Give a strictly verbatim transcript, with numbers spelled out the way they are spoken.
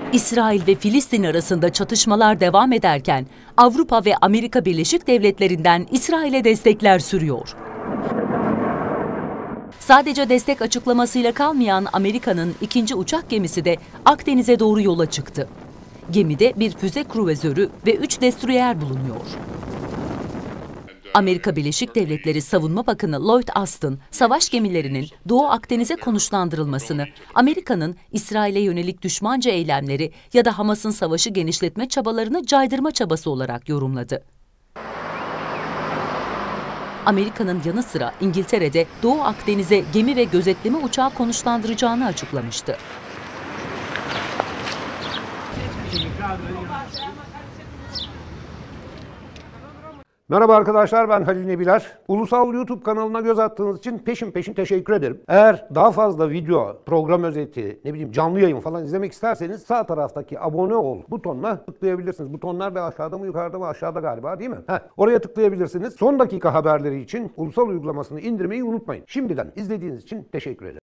İsrail ve Filistin arasında çatışmalar devam ederken Avrupa ve Amerika Birleşik Devletleri'nden İsrail'e destekler sürüyor. Sadece destek açıklamasıyla kalmayan Amerika'nın ikinci uçak gemisi de Akdeniz'e doğru yola çıktı. Gemide bir füze kruvazörü ve üç destroyer bulunuyor. Amerika Birleşik Devletleri Savunma Bakanı Lloyd Austin, savaş gemilerinin Doğu Akdeniz'e konuşlandırılmasını, Amerika'nın İsrail'e yönelik düşmanca eylemleri ya da Hamas'ın savaşı genişletme çabalarını caydırma çabası olarak yorumladı. Amerika'nın yanı sıra İngiltere'de Doğu Akdeniz'e gemi ve gözetleme uçağı konuşlandıracağını açıklamıştı. Merhaba arkadaşlar, ben Halil Nebiler. Ulusal YouTube kanalına göz attığınız için peşin peşin teşekkür ederim. Eğer daha fazla video, program özeti, ne bileyim canlı yayın falan izlemek isterseniz sağ taraftaki abone ol butonuna tıklayabilirsiniz. Butonlar da aşağıda mı yukarıda mı aşağıda galiba değil mi? Heh, oraya tıklayabilirsiniz. Son dakika haberleri için Ulusal uygulamasını indirmeyi unutmayın. Şimdiden izlediğiniz için teşekkür ederim.